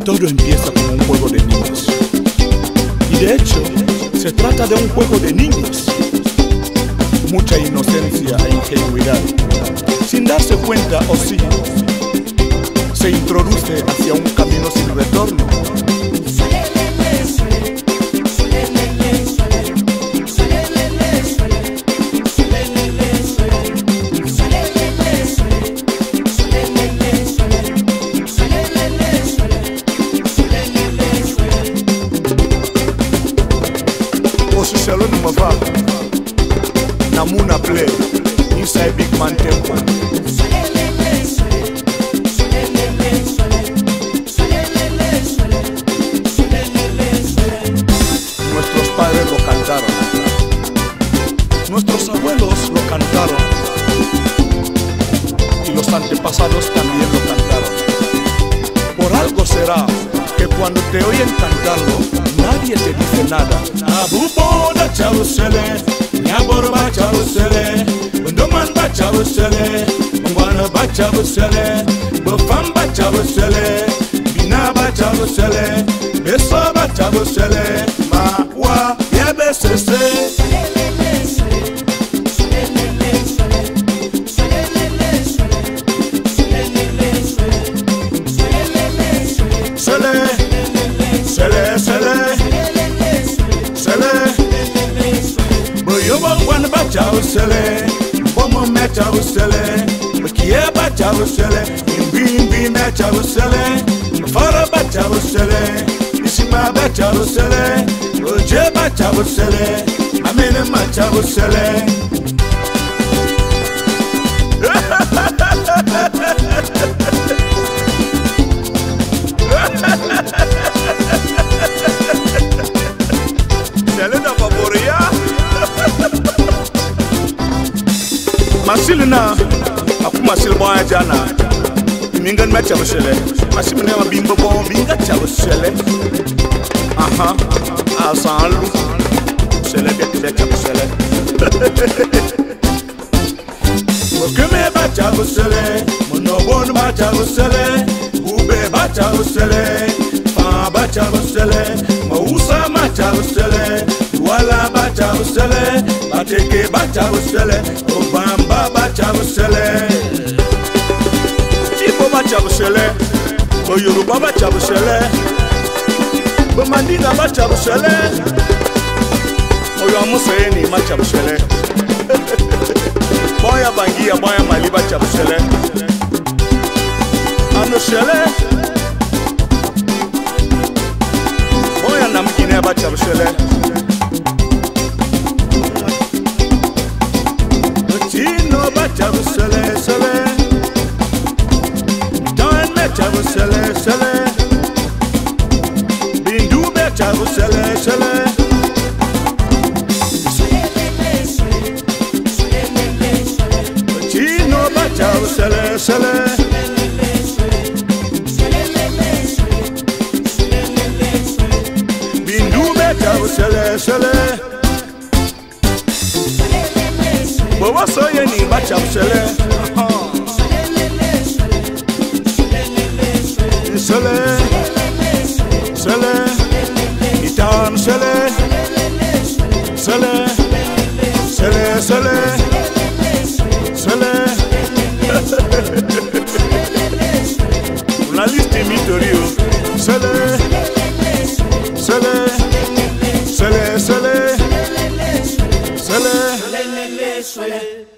Todo empieza como un juego de niños. Y de hecho, se trata de un juego de niños. Mucha inocencia e ingenuidad. Sin darse cuenta, o sí, se introduce hacia un camino sin retorno. Osishalo numava Namuna play inside Big Man Tempo. Nuestros padres lo cantaron, nuestros abuelos lo cantaron y los antepasados también lo cantaron. Por algo será que cuando te oyen cantarlo, nadie te dice nada. Abuboda chavusele, nyaborba chavusele, bundoman ba chavusele, bungwana ba chavusele, bufam ba chavusele, bina ba chavusele, beso ba chavusele, ma wa yebe sese. Chavusele, bomo me chavusele, bakie ba chavusele, bimbi me chavusele, fara ba chavusele, isima ba chavusele, oje ba chavusele, amene ma chavusele. Selena favoria. Masilina, aku masil boya jana. Mingan me chavusele. Masimene ma bimbo bo binga chavusele. Aha, asalu. Sele be chavusele. Mokeme ba chavusele, monobon ba chavusele, ube ba chavusele, fa ba chavusele, mausa ma chavusele, wala ba chavusele, bateke ba chavusele, obamba ba chavusele. Ibo ba chavusele, Yoruba ba chavusele, Mandinga ba chavusele, Oyo Amuseni ma chavusele. Boya Bangia, boya Maliba chavusele. Ano shele, boya Namkine ba chavusele. Chino ba chavusele, sele. Don me chavusele, sele. Bindu be chavusele, sele. Chavusele, sele. Bindu be chavusele, sele. Bowa soye ni ba chavusele. Sele, sele. Itan sele, sele, sele, sele, sele. Una lista mitorio. Sele, sele, sele, sele, sele.